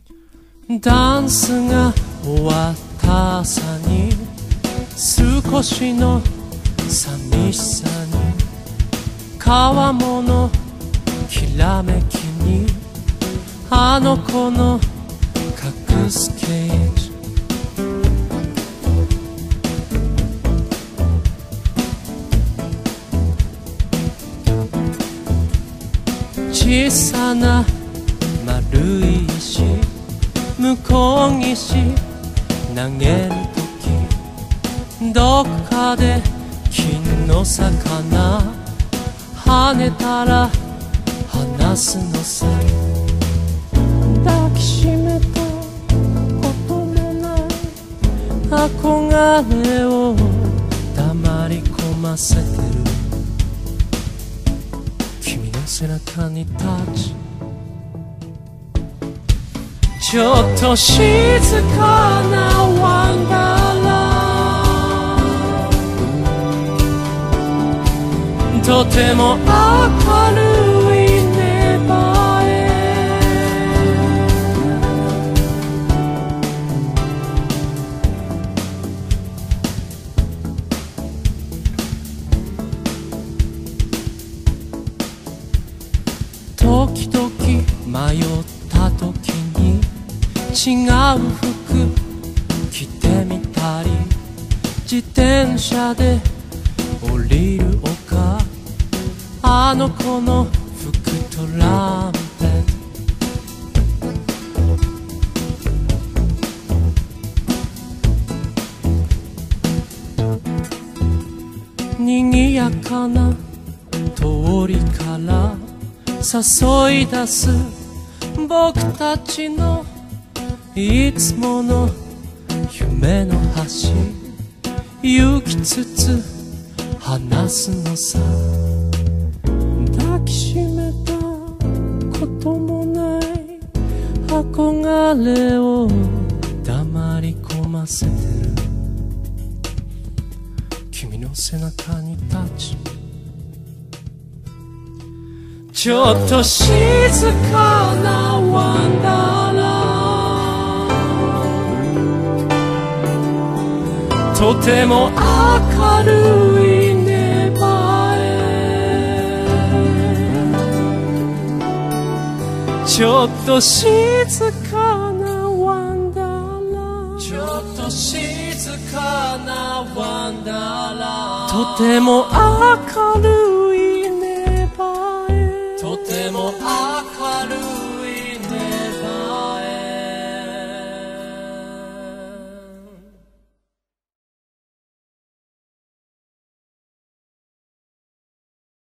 ダンスが終わった朝に少しの寂しさに川面のきらめきにあの子の隠すケージ小さな丸い石向こう岸投げるときどこかで金の魚跳ねたら離すのさ抱きしめたこともない憧れを黙り込ませてる君の背中にタッチちょっと静かなワンダーランドとても明るいネバへ時々迷った時に違う服着てみたり自転車で降りる丘あの子の吹くトランペットにぎやかな通りから誘い出す僕たちのいつもの夢の橋行きつつ話すのさ抱きしめたこともない憧れを黙り込ませてる君の背中にタッチちょっと静かなワンダーランドとても明るいネバへちょっと静かなワンダーランちょっと静かなワンダーランとても明るいネバへとても明るい